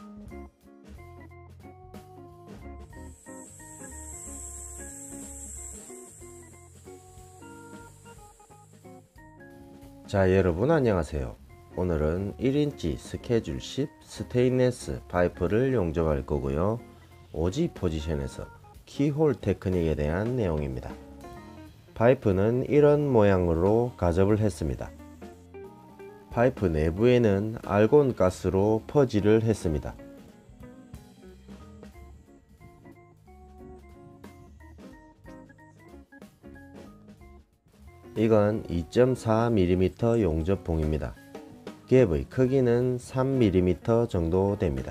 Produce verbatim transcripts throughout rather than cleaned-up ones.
자, 여러분 안녕하세요. 오늘은 일 인치 스케줄 십 스테인리스 파이프를 용접할 거고요. 오지 포지션에서 키홀 테크닉에 대한 내용입니다. 파이프는 이런 모양으로 가접을 했습니다. 파이프 내부에는 알곤 가스로 퍼지를 했습니다. 이건 이 점 사 밀리미터 용접봉입니다. 갭의 크기는 삼 밀리미터 정도 됩니다.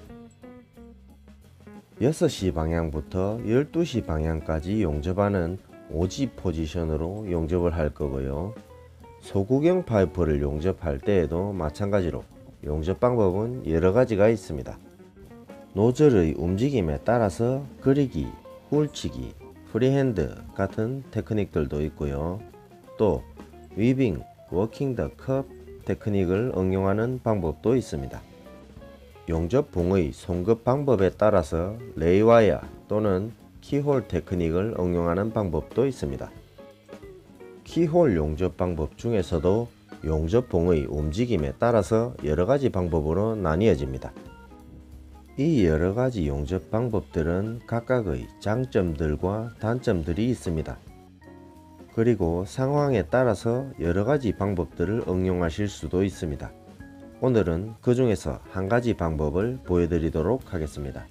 여섯 시 방향부터 열두 시 방향까지 용접하는 오지 포지션으로 용접을 할 거고요. 소구경 파이프를 용접할 때에도 마찬가지로 용접 방법은 여러 가지가 있습니다. 노즐의 움직임에 따라서 그리기, 훌치기, 프리핸드 같은 테크닉들도 있고요. 또 위빙, 워킹 더 컵 테크닉을 응용하는 방법도 있습니다. 용접봉의 송급 방법에 따라서 레이와이어 또는 키홀 테크닉을 응용하는 방법도 있습니다. 키홀 용접 방법 중에서도 용접봉의 움직임에 따라서 여러가지 방법으로 나뉘어집니다. 이 여러가지 용접 방법들은 각각의 장점들과 단점들이 있습니다. 그리고 상황에 따라서 여러가지 방법들을 응용하실 수도 있습니다. 오늘은 그 중에서 한 가지 방법을 보여드리도록 하겠습니다.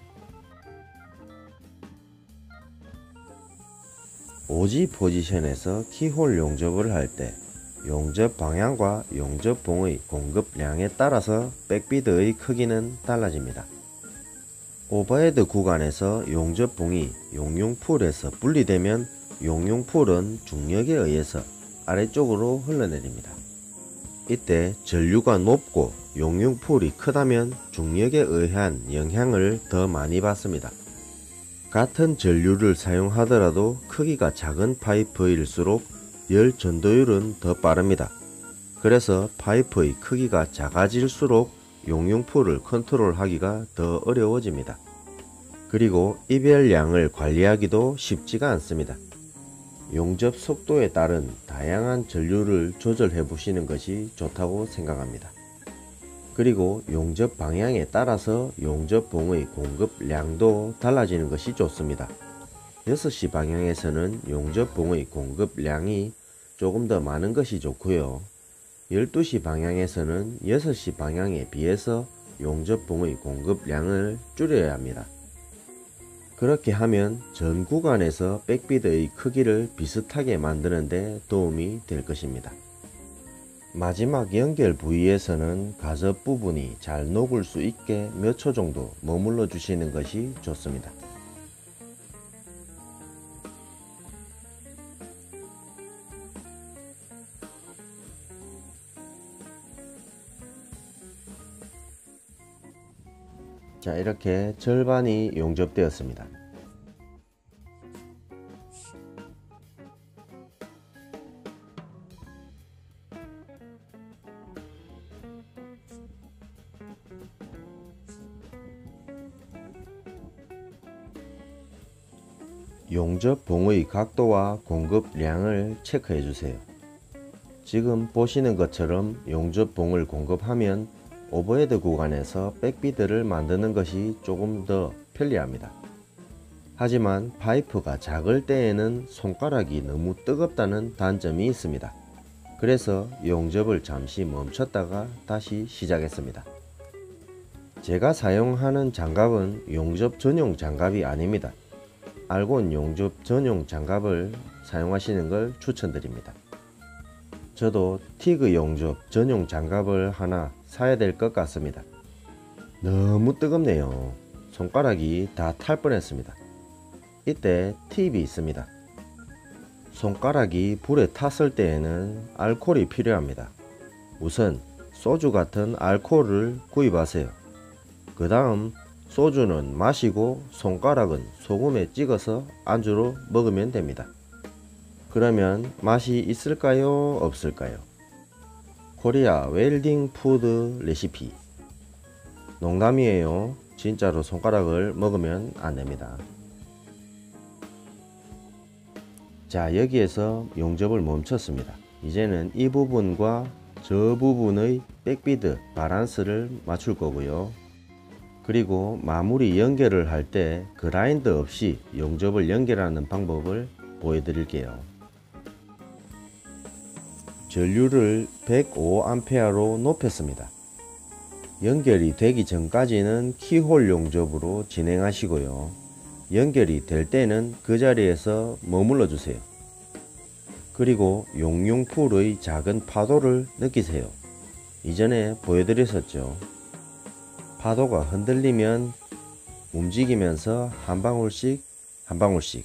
오지 포지션에서 키홀 용접을 할 때 용접 방향과 용접봉의 공급량에 따라서 백비드의 크기는 달라집니다. 오버헤드 구간에서 용접봉이 용융풀에서 분리되면 용융풀은 중력에 의해서 아래쪽으로 흘러내립니다. 이때 전류가 높고 용융풀이 크다면 중력에 의한 영향을 더 많이 받습니다. 같은 전류를 사용하더라도 크기가 작은 파이프일수록 열 전도율은 더 빠릅니다. 그래서 파이프의 크기가 작아질수록 용융풀을 컨트롤하기가 더 어려워집니다. 그리고 이별량을 관리하기도 쉽지가 않습니다. 용접 속도에 따른 다양한 전류를 조절해 보시는 것이 좋다고 생각합니다. 그리고 용접 방향에 따라서 용접봉의 공급량도 달라지는 것이 좋습니다. 여섯 시 방향에서는 용접봉의 공급량이 조금 더 많은 것이 좋고요. 열두 시 방향에서는 여섯 시 방향에 비해서 용접봉의 공급량을 줄여야 합니다. 그렇게 하면 전 구간에서 백비드의 크기를 비슷하게 만드는 데 도움이 될 것입니다. 마지막 연결 부위에서는 가접 부분이 잘 녹을 수 있게 몇 초 정도 머물러 주시는 것이 좋습니다. 자, 이렇게 절반이 용접되었습니다. 용접봉의 각도와 공급량을 체크해 주세요. 지금 보시는 것처럼 용접봉을 공급하면 오버헤드 구간에서 백비드를 만드는 것이 조금 더 편리합니다. 하지만 파이프가 작을 때에는 손가락이 너무 뜨겁다는 단점이 있습니다. 그래서 용접을 잠시 멈췄다가 다시 시작했습니다. 제가 사용하는 장갑은 용접 전용 장갑이 아닙니다. 알곤 용접 전용 장갑을 사용하시는 걸 추천드립니다. 저도 티그 용접 전용 장갑을 하나 사야 될 것 같습니다. 너무 뜨겁네요. 손가락이 다 탈 뻔했습니다. 이때 팁이 있습니다. 손가락이 불에 탔을 때에는 알코올이 필요합니다. 우선 소주 같은 알코올을 구입하세요. 그 다음 소주는 마시고 손가락은 소금에 찍어서 안주로 먹으면 됩니다. 그러면 맛이 있을까요? 없을까요? 코리아 웰딩 푸드 레시피. 농담이에요. 진짜로 손가락을 먹으면 안됩니다. 자, 여기에서 용접을 멈췄습니다. 이제는 이 부분과 저 부분의 백비드 바란스를 맞출 거고요. 그리고 마무리 연결을 할 때 그라인드 없이 용접을 연결하는 방법을 보여드릴게요. 전류를 백오 암페어로 높였습니다. 연결이 되기 전까지는 키홀 용접으로 진행하시고요. 연결이 될 때는 그 자리에서 머물러 주세요. 그리고 용융풀의 작은 파도를 느끼세요. 이전에 보여드렸었죠. 파도가 흔들리면 움직이면서 한 방울씩 한 방울씩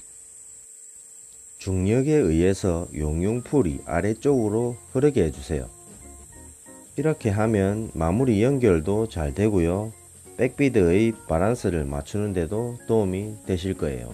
중력에 의해서 용융풀이 아래쪽으로 흐르게 해주세요. 이렇게 하면 마무리 연결도 잘 되고요. 백비드의 바란스를 맞추는 데도 도움이 되실 거예요.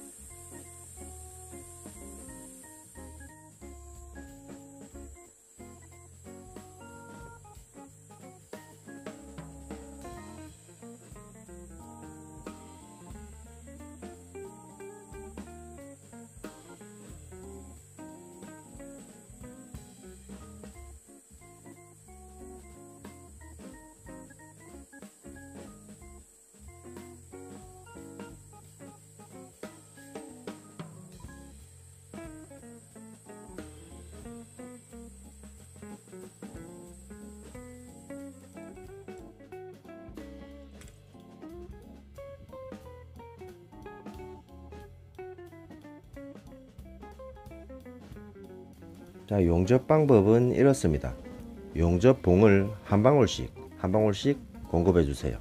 자, 용접 방법은 이렇습니다. 용접 봉을 한 방울씩 한 방울씩 공급해 주세요.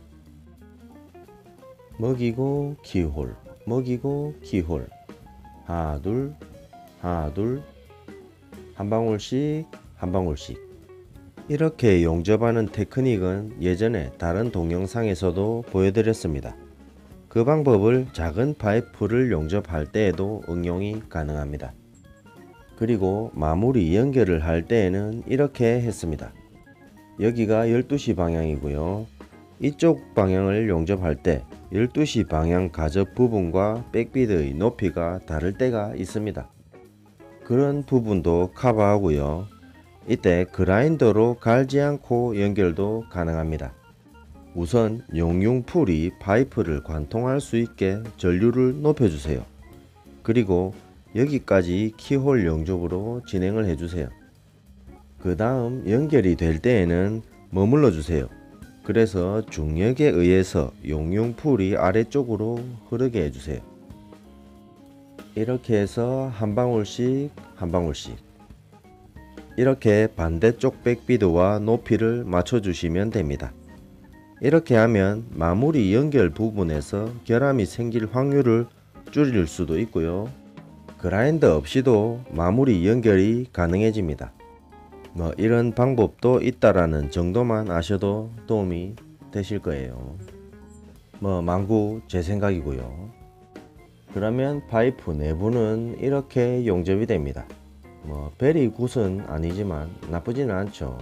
먹이고 키홀, 먹이고 키홀, 하나 둘 하나 둘 한 방울씩 한 방울씩. 이렇게 용접하는 테크닉은 예전에 다른 동영상에서도 보여드렸습니다. 그 방법을 작은 파이프를 용접할 때에도 응용이 가능합니다. 그리고 마무리 연결을 할 때에는 이렇게 했습니다. 여기가 열두 시 방향이고요. 이쪽 방향을 용접할 때 열두 시 방향 가접 부분과 백비드의 높이가 다를 때가 있습니다. 그런 부분도 커버하고요. 이때 그라인더로 갈지 않고 연결도 가능합니다. 우선 용융풀이 파이프를 관통할 수 있게 전류를 높여주세요. 그리고 여기까지 키홀 용접으로 진행을 해주세요. 그 다음 연결이 될 때에는 머물러 주세요. 그래서 중력에 의해서 용융풀이 아래쪽으로 흐르게 해주세요. 이렇게 해서 한 방울씩 한 방울씩 이렇게 반대쪽 백비드와 높이를 맞춰 주시면 됩니다. 이렇게 하면 마무리 연결 부분에서 결함이 생길 확률을 줄일 수도 있고요. 그라인더 없이도 마무리 연결이 가능해집니다. 뭐 이런 방법도 있다라는 정도만 아셔도 도움이 되실 거예요. 뭐 망구 제 생각이고요. 그러면 파이프 내부는 이렇게 용접이 됩니다. 뭐 베리 굿은 아니지만 나쁘지는 않죠.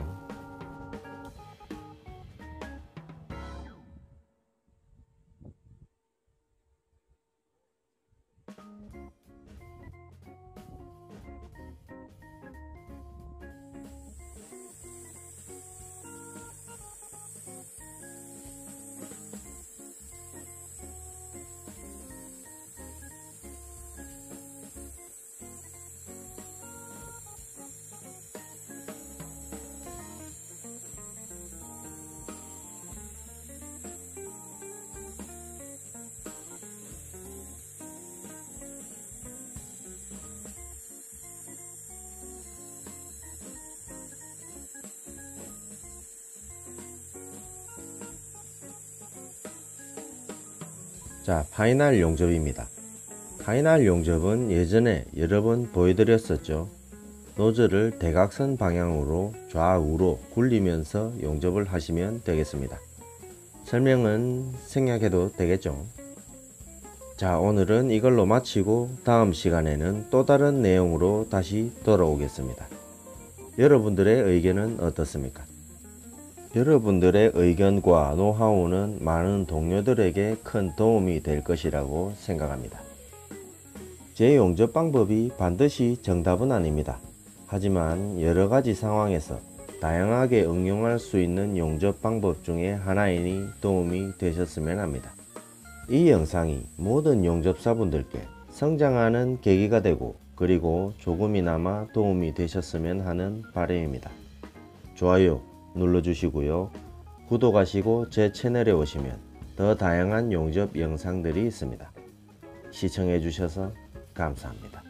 자, 파이널 용접입니다. 파이널 용접은 예전에 여러 번 보여드렸었죠. 노즐을 대각선 방향으로 좌우로 굴리면서 용접을 하시면 되겠습니다. 설명은 생략해도 되겠죠. 자, 오늘은 이걸로 마치고 다음 시간에는 또 다른 내용으로 다시 돌아오겠습니다. 여러분들의 의견은 어떻습니까? 여러분들의 의견과 노하우는 많은 동료들에게 큰 도움이 될 것이라고 생각합니다. 제 용접 방법이 반드시 정답은 아닙니다. 하지만 여러가지 상황에서 다양하게 응용할 수 있는 용접 방법 중에 하나이니 도움이 되셨으면 합니다. 이 영상이 모든 용접사분들께 성장하는 계기가 되고 그리고 조금이나마 도움이 되셨으면 하는 바람입니다. 좋아요 눌러주시고요. 구독하시고 제 채널에 오시면 더 다양한 용접 영상들이 있습니다. 시청해 주셔서 감사합니다.